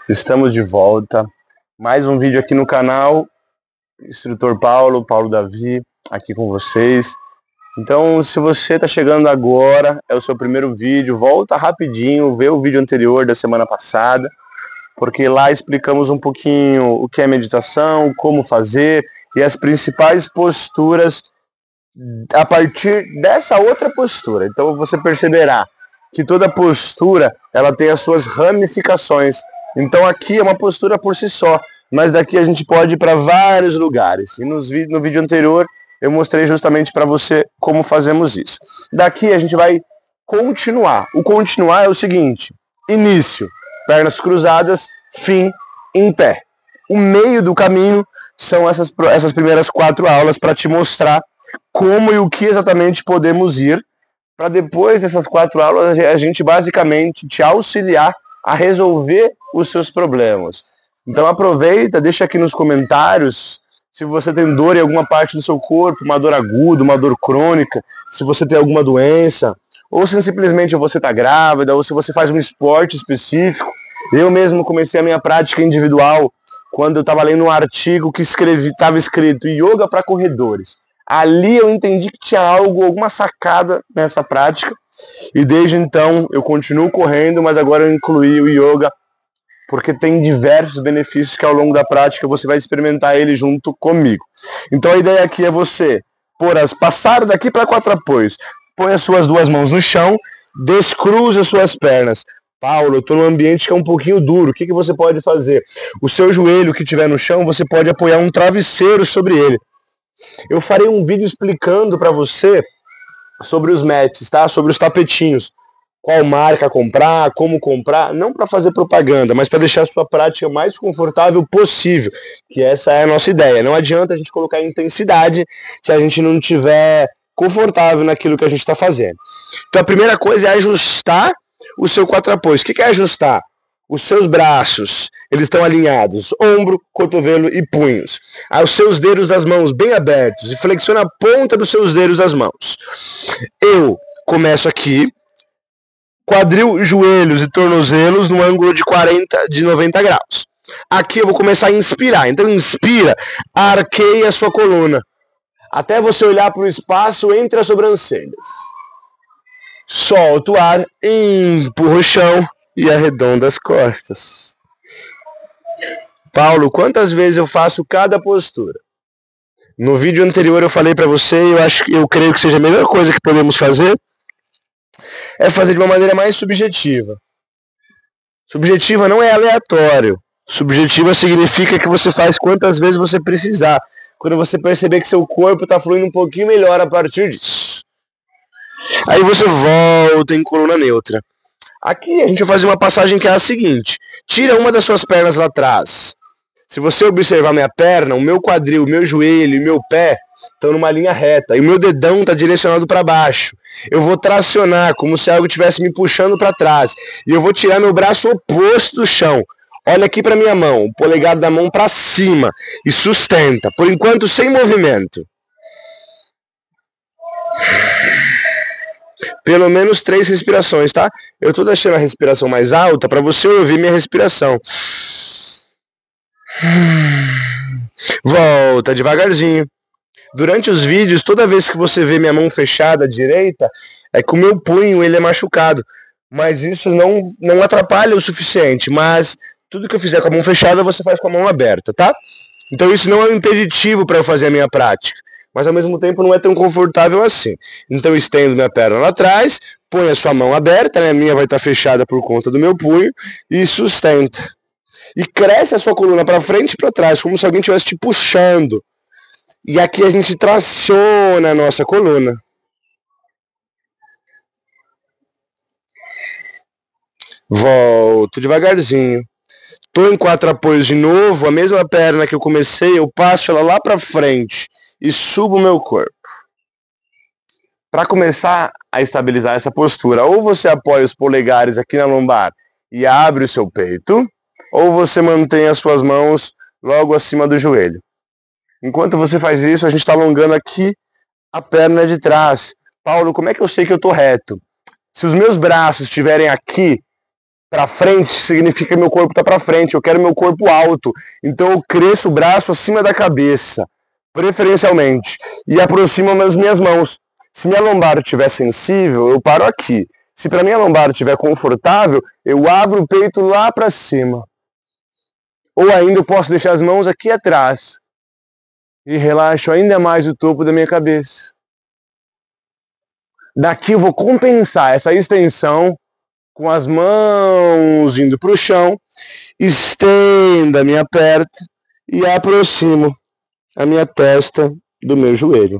Estamos de volta. Mais um vídeo aqui no canal. Instrutor Paulo Davi, aqui com vocês. Então, se você está chegando agora, é o seu primeiro vídeo, volta rapidinho, vê o vídeo anterior da semana passada, porque lá explicamos um pouquinho o que é meditação, como fazer e as principais posturas a partir dessa outra postura. Então, você perceberá que toda postura ela tem as suas ramificações. Então aqui é uma postura por si só, mas daqui a gente pode ir para vários lugares. E no vídeo anterior eu mostrei justamente para você como fazemos isso. Daqui a gente vai continuar. O continuar é o seguinte: início, pernas cruzadas, fim, em pé. O meio do caminho são essas primeiras 4 aulas para te mostrar como e o que exatamente podemos ir, para depois dessas 4 aulas a gente basicamente te auxiliar a resolver os seus problemas. Então aproveita, deixa aqui nos comentários se você tem dor em alguma parte do seu corpo, uma dor aguda, uma dor crônica, se você tem alguma doença, ou se simplesmente você está grávida, ou se você faz um esporte específico. Eu mesmo comecei a minha prática individual quando eu estava lendo um artigo que estava escrito Yoga para corredores. Ali eu entendi que tinha alguma sacada nessa prática, e desde então eu continuo correndo, mas agora eu incluí o yoga, porque tem diversos benefícios que ao longo da prática você vai experimentar ele junto comigo. Então a ideia aqui é você passar daqui para 4 apoios, põe as suas 2 mãos no chão, descruza as suas pernas. Paulo, eu estou num ambiente que é um pouquinho duro, o que você pode fazer? O seu joelho que estiver no chão, você pode apoiar um travesseiro sobre ele. Eu farei um vídeo explicando para você sobre os mats, tá? Sobre os tapetinhos. Qual marca comprar, como comprar, não para fazer propaganda, mas para deixar a sua prática mais confortável possível, que essa é a nossa ideia. Não adianta a gente colocar intensidade se a gente não estiver confortável naquilo que a gente está fazendo. Então a primeira coisa é ajustar o seu 4 apoios. O que é ajustar? Os seus braços, eles estão alinhados, ombro, cotovelo e punhos. Os seus dedos das mãos bem abertos e flexiona a ponta dos seus dedos das mãos. Eu começo aqui, quadril, joelhos e tornozelos no ângulo de 90 graus. Aqui eu vou começar a inspirar. Então inspira, arqueia a sua coluna, até você olhar para o espaço entre as sobrancelhas. Solta o ar, empurra o chão e arredonda as costas. Paulo, quantas vezes eu faço cada postura? No vídeo anterior eu falei para você, eu creio que seja a melhor coisa que podemos fazer é fazer de uma maneira mais subjetiva. Subjetiva não é aleatório. Subjetiva significa que você faz quantas vezes você precisar, quando você perceber que seu corpo está fluindo um pouquinho melhor a partir disso. Aí você volta em coluna neutra. Aqui a gente vai fazer uma passagem que é a seguinte: tira uma das suas pernas lá atrás. Se você observar minha perna, o meu quadril, o meu joelho e o meu pé estão numa linha reta e o meu dedão está direcionado para baixo. Eu vou tracionar como se algo estivesse me puxando para trás e eu vou tirar meu braço oposto do chão. Olha aqui para minha mão, o polegar da mão para cima e sustenta, por enquanto sem movimento. Pelo menos 3 respirações, tá? Eu estou deixando a respiração mais alta para você ouvir minha respiração. Volta devagarzinho. Durante os vídeos, toda vez que você vê minha mão fechada à direita, é que o meu punho ele é machucado. Mas isso não atrapalha o suficiente. Mas tudo que eu fizer com a mão fechada, você faz com a mão aberta, tá? Então isso não é um impeditivo para eu fazer a minha prática. Mas ao mesmo tempo não é tão confortável assim. Então eu estendo minha perna lá atrás, põe a sua mão aberta, né? A minha vai estar fechada por conta do meu punho, e sustenta. E cresce a sua coluna para frente e para trás, como se alguém estivesse te puxando. E aqui a gente traciona a nossa coluna. Volto devagarzinho. Estou em 4 apoios de novo, a mesma perna que eu comecei, eu passo ela lá para frente e subo o meu corpo. Para começar a estabilizar essa postura, ou você apoia os polegares aqui na lombar e abre o seu peito, ou você mantém as suas mãos logo acima do joelho. Enquanto você faz isso, a gente está alongando aqui a perna de trás. Paulo, como é que eu sei que eu estou reto? Se os meus braços estiverem aqui, Para frente significa que meu corpo está para frente, eu quero meu corpo alto. Então eu cresço o braço acima da cabeça, preferencialmente, e aproximo as minhas mãos. Se minha lombar estiver sensível, eu paro aqui. Se para minha lombar estiver confortável, eu abro o peito lá para cima. Ou ainda eu posso deixar as mãos aqui atrás e relaxo ainda mais o topo da minha cabeça. Daqui eu vou compensar essa extensão com as mãos indo para o chão, estendo a minha perna e aproximo a minha testa do meu joelho.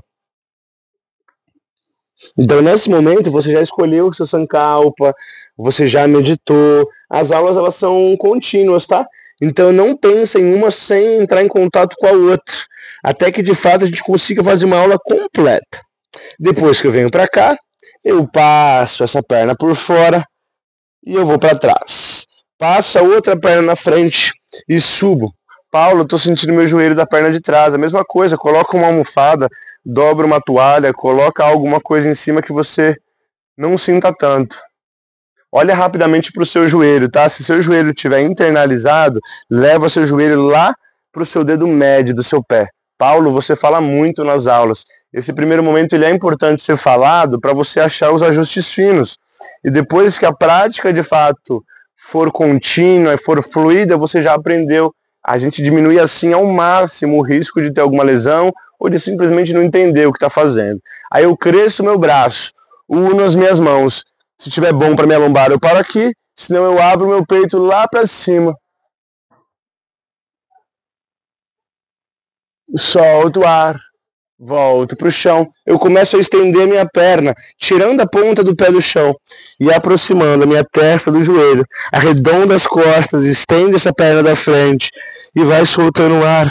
Então, nesse momento, você já escolheu o seu Sankalpa, você já meditou. As aulas, elas são contínuas, tá? Então, não pensa em uma sem entrar em contato com a outra, até que, de fato, a gente consiga fazer uma aula completa. Depois que eu venho para cá, eu passo essa perna por fora e eu vou para trás. Passo a outra perna na frente e subo. Paulo, eu tô sentindo meu joelho da perna de trás. A mesma coisa, coloca uma almofada, dobra uma toalha, coloca alguma coisa em cima que você não sinta tanto. Olha rapidamente para o seu joelho, tá? Se seu joelho estiver internalizado, leva seu joelho lá para o seu dedo médio do seu pé. Paulo, você fala muito nas aulas. Esse primeiro momento ele é importante ser falado para você achar os ajustes finos. E depois que a prática de fato for contínua e for fluida, você já aprendeu. A gente diminui assim ao máximo o risco de ter alguma lesão ou de simplesmente não entender o que está fazendo. Aí eu cresço meu braço, uno as minhas mãos. Se tiver bom para minha lombar, eu paro aqui. Senão eu abro meu peito lá para cima. Solto o ar. Volto para o chão. Eu começo a estender a minha perna, tirando a ponta do pé do chão e aproximando a minha testa do joelho. Arredonda as costas, estende essa perna da frente e vai soltando o ar.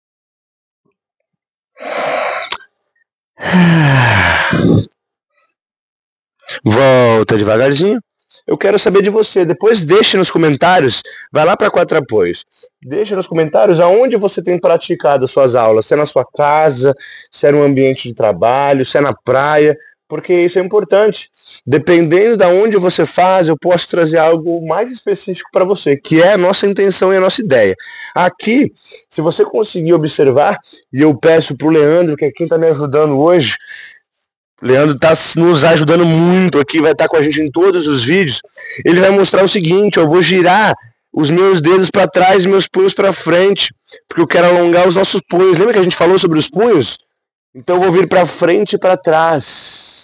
Volta devagarzinho. Eu quero saber de você. Depois deixe nos comentários. Vai lá para 4 apoios. Deixe nos comentários aonde você tem praticado as suas aulas. Se é na sua casa, se é no ambiente de trabalho, se é na praia. Porque isso é importante. Dependendo de onde você faz, eu posso trazer algo mais específico para você, que é a nossa intenção e a nossa ideia. Aqui, se você conseguir observar, e eu peço para o Leandro, que é quem está me ajudando hoje, Leandro está nos ajudando muito aqui, vai estar com a gente em todos os vídeos. Ele vai mostrar o seguinte: eu vou girar os meus dedos para trás e meus punhos para frente, porque eu quero alongar os nossos punhos. Lembra que a gente falou sobre os punhos? Então eu vou vir para frente e para trás.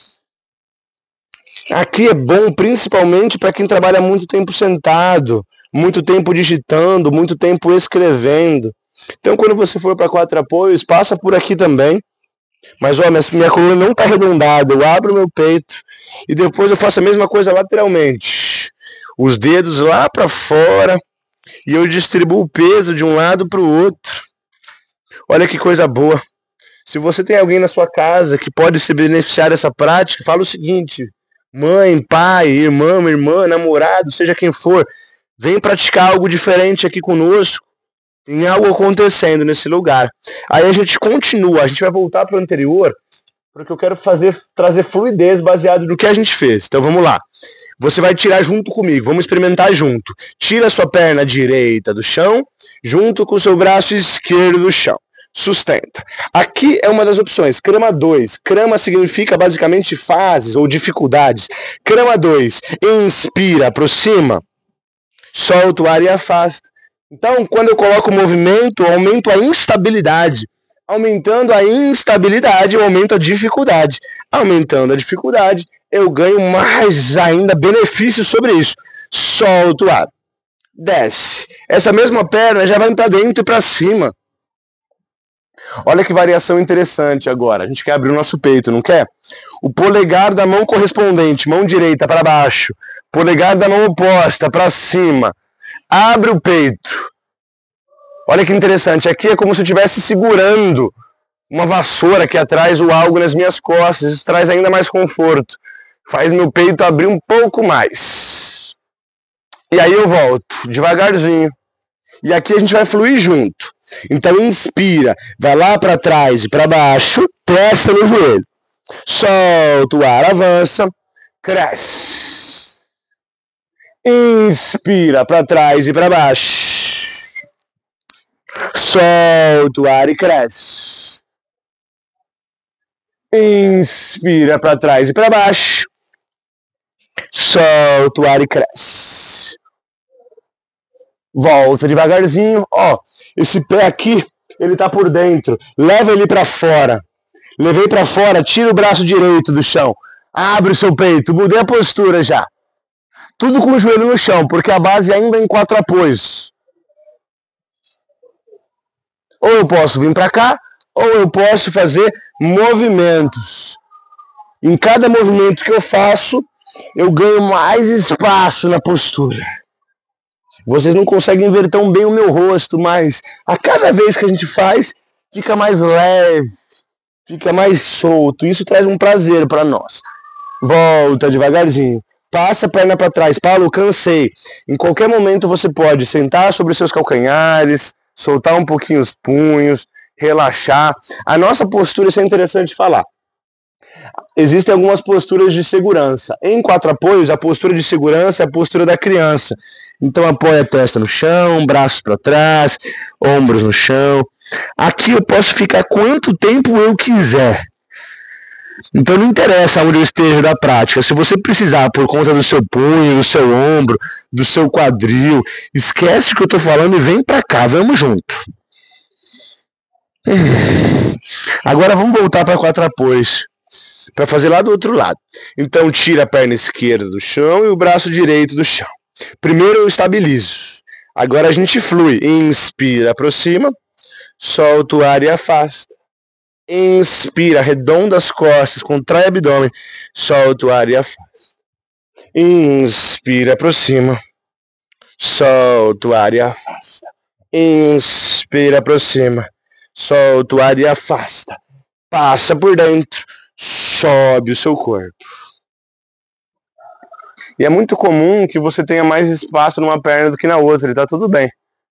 Aqui é bom principalmente para quem trabalha muito tempo sentado, muito tempo digitando, muito tempo escrevendo. Então quando você for para 4 apoios, passa por aqui também. Mas ó, minha coluna não está arredondada, eu abro meu peito e depois eu faço a mesma coisa lateralmente. Os dedos lá para fora e eu distribuo o peso de um lado para o outro. Olha que coisa boa. Se você tem alguém na sua casa que pode se beneficiar dessa prática, fala o seguinte: mãe, pai, irmã, namorado, seja quem for, vem praticar algo diferente aqui conosco. Tem algo acontecendo nesse lugar. Aí a gente continua, a gente vai voltar para o anterior, porque eu quero trazer fluidez baseado no que a gente fez. Então vamos lá. Você vai tirar junto comigo, vamos experimentar junto. Tira a sua perna direita do chão, junto com o seu braço esquerdo do chão. Sustenta. Aqui é uma das opções. Krama 2. Krama significa basicamente fases ou dificuldades. Krama 2. Inspira, aproxima. Solta o ar e afasta. Então, quando eu coloco o movimento, eu aumento a instabilidade. Aumentando a instabilidade, eu aumento a dificuldade. Aumentando a dificuldade, eu ganho mais ainda benefícios sobre isso. Solta o ar. Desce. Essa mesma perna já vai para dentro e para cima. Olha que variação interessante agora. A gente quer abrir o nosso peito, não quer? O polegar da mão correspondente, mão direita para baixo. Polegar da mão oposta para cima. Abre o peito. Olha que interessante. Aqui é como se eu estivesse segurando uma vassoura aqui atrás ou algo nas minhas costas. Isso traz ainda mais conforto. Faz meu peito abrir um pouco mais. E aí eu volto, devagarzinho. E aqui a gente vai fluir junto. Então inspira, vai lá para trás e para baixo, testa no joelho. Solta o ar, avança, cresce. Inspira para trás e para baixo. Solta o ar e cresce. Inspira para trás e para baixo. Solta o ar e cresce. Volta devagarzinho. Ó, esse pé aqui, ele tá por dentro. Leva ele para fora. Levei para fora, tira o braço direito do chão. Abre o seu peito. Mudei a postura já. Tudo com o joelho no chão, porque a base ainda é em 4 apoios. Ou eu posso vir para cá, ou eu posso fazer movimentos. Em cada movimento que eu faço, eu ganho mais espaço na postura. Vocês não conseguem ver tão bem o meu rosto, mas a cada vez que a gente faz, fica mais leve, fica mais solto. Isso traz um prazer para nós. Volta devagarzinho. Passa a perna para trás. Paulo, cansei. Em qualquer momento você pode sentar sobre os seus calcanhares, soltar um pouquinho os punhos, relaxar. A nossa postura, isso é interessante falar. Existem algumas posturas de segurança. Em 4 apoios, a postura de segurança é a postura da criança. Então apoia a testa no chão, braços para trás, ombros no chão. Aqui eu posso ficar quanto tempo eu quiser. Então não interessa onde eu esteja da prática. Se você precisar por conta do seu punho, do seu ombro, do seu quadril, esquece o que eu estou falando e vem para cá, vamos junto. Agora vamos voltar para 4 apoios, para fazer lá do outro lado. Então tira a perna esquerda do chão e o braço direito do chão. Primeiro eu estabilizo. Agora a gente flui. Inspira, aproxima. Solta o ar e afasta. Inspira, arredonda as costas, contrai o abdômen. Solta o ar e afasta. Inspira, aproxima. Solta o ar e afasta. Inspira, aproxima. Solta o ar e afasta. Passa por dentro. Sobe o seu corpo. E é muito comum que você tenha mais espaço numa perna do que na outra, e tá tudo bem.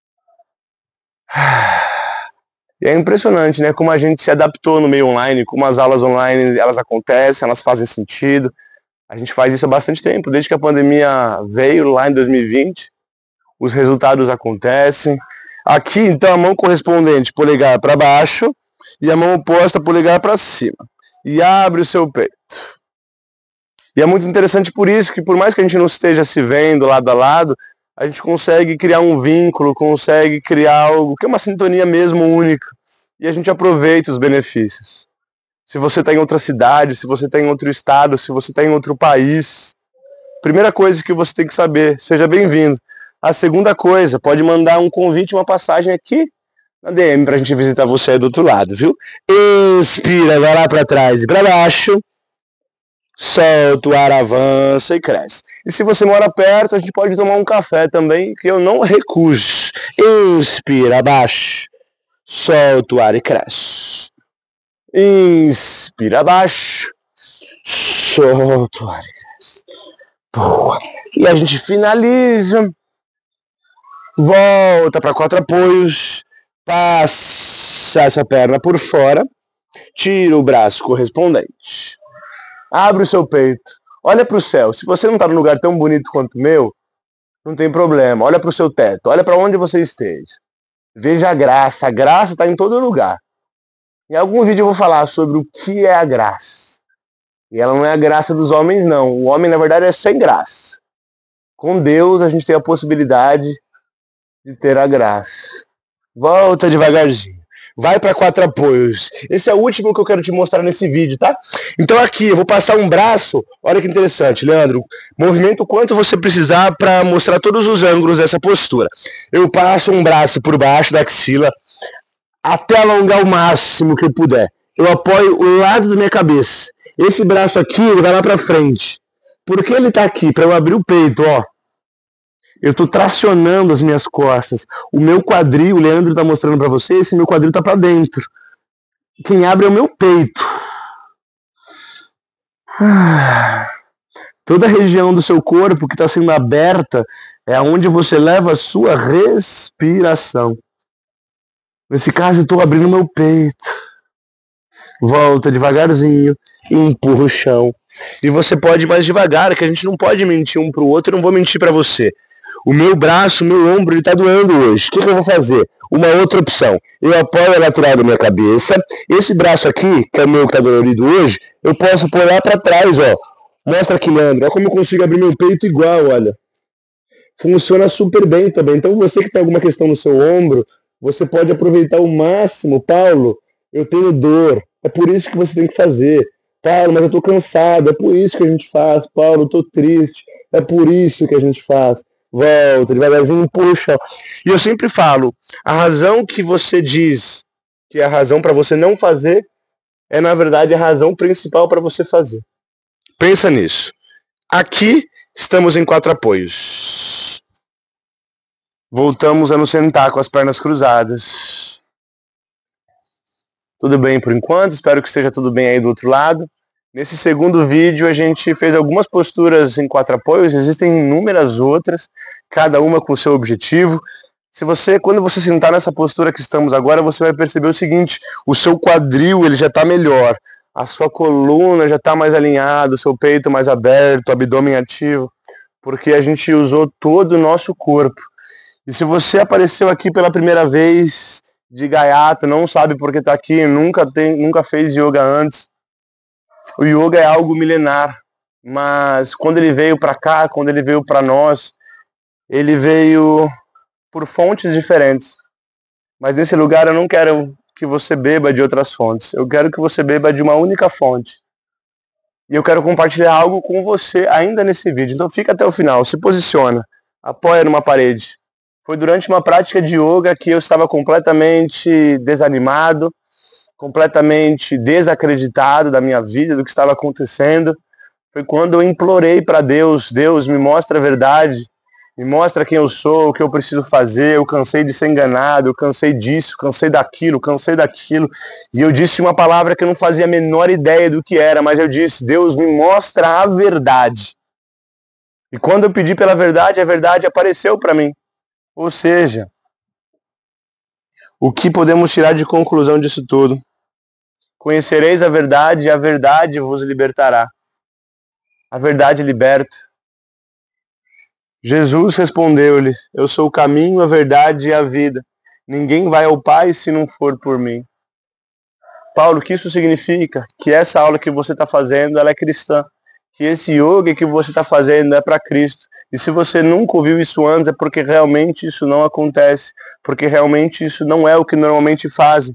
E é impressionante, né, como a gente se adaptou no meio online, como as aulas online, elas acontecem, elas fazem sentido. A gente faz isso há bastante tempo, desde que a pandemia veio lá em 2020, os resultados acontecem. Aqui, então, a mão correspondente, polegar para baixo, e a mão oposta, polegar para cima. E abre o seu peito. E é muito interessante por isso que, por mais que a gente não esteja se vendo lado a lado, a gente consegue criar um vínculo, consegue criar algo que é uma sintonia mesmo única. E a gente aproveita os benefícios. Se você está em outra cidade, se você está em outro estado, se você está em outro país, primeira coisa que você tem que saber, seja bem-vindo. A segunda coisa, pode mandar um convite, uma passagem aqui na DM para a gente visitar você do outro lado, viu? Inspira, vai lá para trás e para baixo. Solta o ar, avança e cresce. E se você mora perto, a gente pode tomar um café também, que eu não recuso. Inspira, abaixo. Solta o ar e cresce. Inspira, abaixo. Solta o ar e cresce. Boa. E a gente finaliza. Volta para 4 apoios. Passa essa perna por fora. Tira o braço correspondente. Abre o seu peito, olha para o céu. Se você não está num lugar tão bonito quanto o meu, não tem problema. Olha para o seu teto, olha para onde você esteja. Veja a graça está em todo lugar. Em algum vídeo eu vou falar sobre o que é a graça. E ela não é a graça dos homens, não. O homem, na verdade, é sem graça. Com Deus, a gente tem a possibilidade de ter a graça. Volta devagarzinho. Vai para 4 apoios. Esse é o último que eu quero te mostrar nesse vídeo, tá? Então aqui, eu vou passar um braço. Olha que interessante, Leandro. Movimento o quanto você precisar para mostrar todos os ângulos dessa postura. Eu passo um braço por baixo da axila até alongar o máximo que eu puder. Eu apoio o lado da minha cabeça. Esse braço aqui, ele vai lá para frente. Por que ele tá aqui? Para eu abrir o peito, ó. Eu estou tracionando as minhas costas. O meu quadril, o Leandro está mostrando para você, esse meu quadril está para dentro. Quem abre é o meu peito. Toda a região do seu corpo que está sendo aberta é onde você leva a sua respiração. Nesse caso, eu estou abrindo meu peito. Volta devagarzinho e empurra o chão. E você pode ir mais devagar, que a gente não pode mentir um pro outro, eu não vou mentir para você. O meu braço, o meu ombro, ele tá doendo hoje. O que eu vou fazer? Uma outra opção. Eu apoio a lateral da minha cabeça. Esse braço aqui, que é o meu que tá dolorido hoje, eu posso apoiar para trás, ó. Mostra aqui, Leandro. Olha como eu consigo abrir meu peito igual, olha. Funciona super bem também. Então você que tem alguma questão no seu ombro, você pode aproveitar o máximo. Paulo, eu tenho dor. É por isso que você tem que fazer. Paulo, mas eu tô cansado. É por isso que a gente faz. Paulo, eu tô triste. É por isso que a gente faz. Volta, devagarzinho, puxa. E eu sempre falo, a razão que você diz que é a razão para você não fazer é, na verdade, a razão principal para você fazer. Pensa nisso. Aqui estamos em 4 apoios. Voltamos a nos sentar com as pernas cruzadas. Tudo bem por enquanto? Espero que esteja tudo bem aí do outro lado. Nesse segundo vídeo a gente fez algumas posturas em 4 apoios, existem inúmeras outras, cada uma com o seu objetivo. Quando você sentar nessa postura que estamos agora, você vai perceber o seguinte, o seu quadril ele já está melhor, a sua coluna já está mais alinhada, o seu peito mais aberto, o abdômen ativo, porque a gente usou todo o nosso corpo. E se você apareceu aqui pela primeira vez de gaiato, não sabe por que está aqui, nunca fez yoga antes, o yoga é algo milenar, mas quando ele veio para cá, quando ele veio para nós, ele veio por fontes diferentes. Mas nesse lugar eu não quero que você beba de outras fontes, eu quero que você beba de uma única fonte. E eu quero compartilhar algo com você ainda nesse vídeo, então fica até o final, se posiciona, apoia numa parede. Foi durante uma prática de yoga que eu estava completamente desanimado, completamente desacreditado da minha vida, do que estava acontecendo. Foi quando eu implorei para Deus, Deus, me mostra a verdade, me mostra quem eu sou, o que eu preciso fazer, eu cansei de ser enganado, eu cansei disso, cansei daquilo, e eu disse uma palavra que eu não fazia a menor ideia do que era, mas eu disse, Deus, me mostra a verdade. E quando eu pedi pela verdade, a verdade apareceu para mim. Ou seja, o que podemos tirar de conclusão disso tudo? Conhecereis a verdade e a verdade vos libertará. A verdade liberta. Jesus respondeu-lhe, eu sou o caminho, a verdade e a vida. Ninguém vai ao Pai se não for por mim. Paulo, o que isso significa? Que essa aula que você está fazendo, ela é cristã. Que esse yoga que você está fazendo é para Cristo. E se você nunca ouviu isso antes, é porque realmente isso não acontece. Porque realmente isso não é o que normalmente fazem.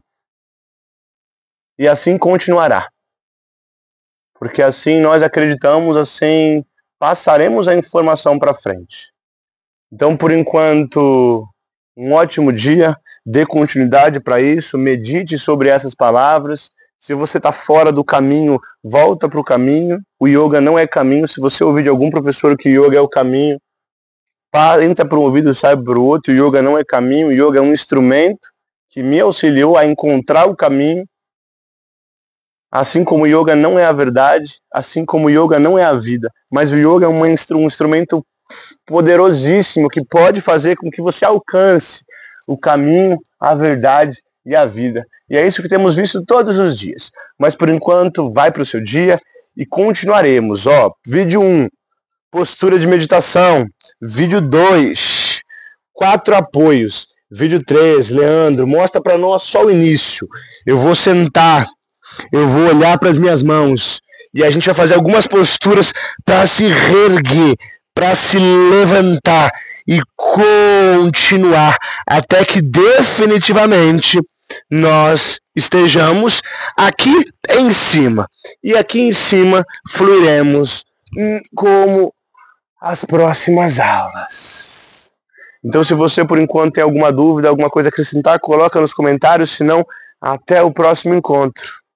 E assim continuará. Porque assim nós acreditamos, assim passaremos a informação para frente. Então, por enquanto, um ótimo dia, dê continuidade para isso, medite sobre essas palavras. Se você está fora do caminho, volta para o caminho. O yoga não é caminho. Se você ouvir de algum professor que yoga é o caminho, entra para um ouvido e sai para o outro. O yoga não é caminho, o yoga é um instrumento que me auxiliou a encontrar o caminho. Assim como o yoga não é a verdade, assim como o yoga não é a vida, mas o yoga é um instrumento poderosíssimo que pode fazer com que você alcance o caminho, a verdade e a vida. E é isso que temos visto todos os dias. Mas por enquanto, vai para o seu dia e continuaremos. Vídeo 1, postura de meditação. Vídeo 2, 4 apoios. Vídeo 3, Leandro, mostra para nós só o início. Eu vou sentar. Eu vou olhar para as minhas mãos e a gente vai fazer algumas posturas para se reerguer, para se levantar e continuar até que definitivamente nós estejamos aqui em cima. E aqui em cima fluiremos como as próximas aulas. Então, se você por enquanto tem alguma dúvida, alguma coisa a acrescentar, coloca nos comentários, senão até o próximo encontro.